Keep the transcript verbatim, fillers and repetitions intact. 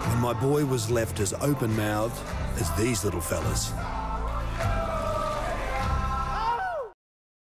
and my boy was left as open-mouthed as these little fellas.